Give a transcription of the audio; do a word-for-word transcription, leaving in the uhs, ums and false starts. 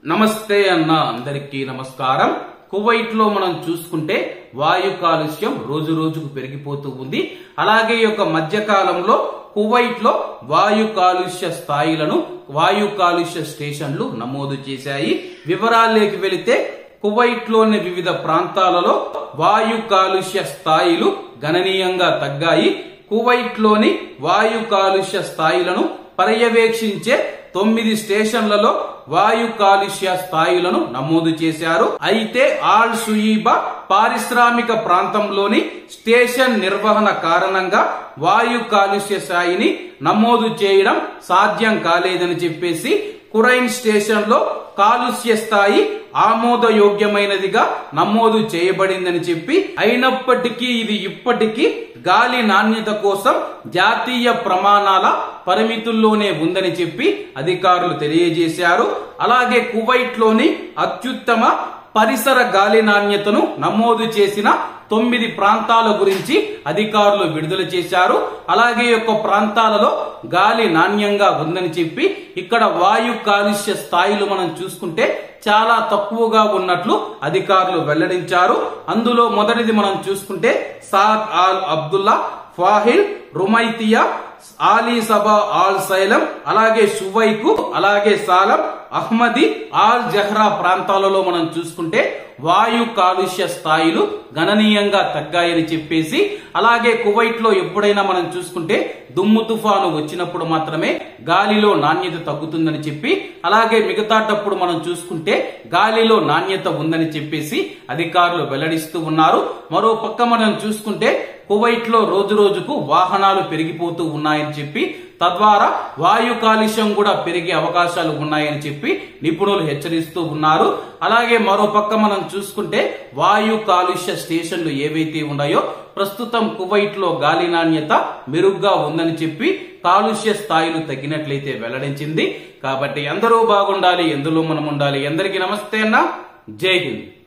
నమస్తే అన్న అందరికీ నమస్కారం. కువైట్ లో మనం చూసుకుంటే వాయు కాలుష్యం రోజు రోజుకు పెరిగిపోతూ ఉంది. అలాగే ఈ యొక్క మధ్య కాలంలో కువైట్ లో వాయు కాలుష్య స్థాయిలను వాయు కాలుష్య స్టేషన్లు నమోదు చేశాయి. వివరాల్లోకి వెళితే కువైట్ లోని వివిధ ప్రాంతాలలో వాయు కాలుష్య స్థాయిలు గణనీయంగా తగ్గాయి. కువైట్ లోని వాయు కాలుష్య స్థాయిలను పర్యవేక్షించే తొమ్మిది స్టేషన్లలో వాయు కాలుష్య స్థాయిలను నమోదు చేశారు. అయితే ఆల్ సుయీబా పారిశ్రామిక ప్రాంతంలోని స్టేషన్ నిర్వహణ కారణంగా వాయు కాలుష్య స్థాయిని నమోదు చేయడం సాధ్యం కాలేదని చెప్పేసి కురైన్ స్టేషన్ లో కాలుష్య స్థాయి ఆమోదయోగ్యమైనదిగా నమోదు చేయబడిందని చెప్పి, అయినప్పటికీ ఇది ఇప్పటికీ గాలి నాణ్యత కోసం జాతీయ ప్రమాణాల పరిమితుల్లోనే ఉందని చెప్పి అధికారులు తెలియజేశారు. అలాగే కువైట్ లోని అత్యుత్తమ పరిసర గాలి నాణ్యతను నమోదు చేసిన తొమ్మిది ప్రాంతాల గురించి అధికారులు విడుదల చేశారు. అలాగే యొక్క ప్రాంతాలలో గాలి నాణ్యంగా ఉందని చెప్పి ఇక్కడ వాయు కాలుష్య స్థాయిలు మనం చూసుకుంటే చాలా తక్కువగా ఉన్నట్లు అధికారులు వెల్లడించారు. అందులో మొదటిది మనం చూసుకుంటే Saad Al Abdullah, Fahaheel, Rumaithiya, Ali Sabah, Al Salem, అలాగే షువైకు, అలాగే సాలం, అహ్మది, ఆల్ జహ్రా ప్రాంతాలలో మనం చూసుకుంటే వాయు కాలుష్య స్థాయిలు గణనీయంగా తగ్గాయని చెప్పేసి, అలాగే కువైట్ లో ఎప్పుడైనా మనం చూసుకుంటే దుమ్ము తుఫాను వచ్చినప్పుడు మాత్రమే గాలిలో నాణ్యత తగ్గుతుందని చెప్పి, అలాగే మిగతాటప్పుడు మనం చూసుకుంటే గాలిలో నాణ్యత ఉందని చెప్పేసి అధికారులు వెల్లడిస్తూ ఉన్నారు. మరో పక్క మనం చూసుకుంటే కువైట్ లో రోజు రోజుకు వాహనాలు పెరిగిపోతూ ఉన్నాయని చెప్పి, తద్వారా వాయు కాలుష్యం కూడా పెరిగే అవకాశాలు ఉన్నాయని చెప్పి నిపుణులు హెచ్చరిస్తూ ఉన్నారు. అలాగే మరో పక్క మనం చూసుకుంటే వాయు కాలుష్య స్టేషన్లు ఏవైతే ఉన్నాయో ప్రస్తుతం కువైట్ లో గాలి నాణ్యత మెరుగ్గా ఉందని చెప్పి కాలుష్య స్థాయిలు తగ్గినట్లయితే వెల్లడించింది. కాబట్టి అందరూ బాగుండాలి, ఎందులో మనం ఉండాలి. అందరికీ నమస్తే అన్న, జై హింద్.